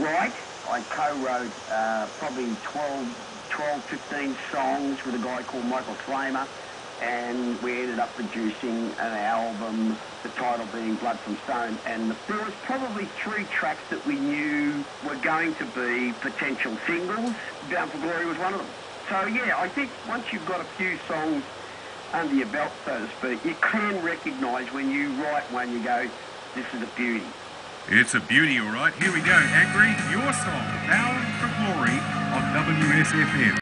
write. I co-wrote probably 15 songs with a guy called Michael Flamer, and we ended up producing an album, the title being Blood from Stone, and there was probably 3 tracks that we knew were going to be potential singles. Bound for Glory was one of them. So yeah, I think once you've got a few songs under your belt, so to speak, you can recognise when you write one, you go, this is a beauty. It's a beauty, all right. Here we go. Angry, your song, Bound for Glory on WSFM.